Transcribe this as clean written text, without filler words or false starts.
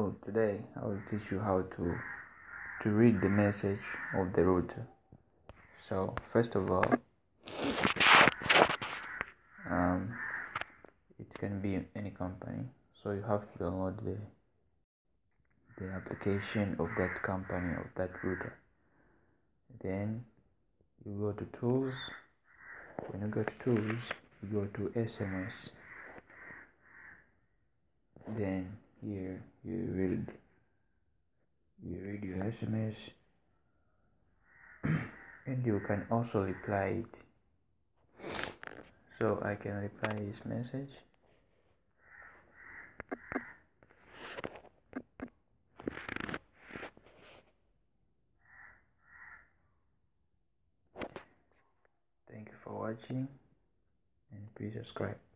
So today I will teach you how to read the message of the router. So first of all, it can be any company, so you have to download the application of that company, of that router. Then you go to tools. When you go to tools, you go to SMS. Then here you read your SMS, and you can also reply it. So I can reply this message. Thank you for watching, and please subscribe.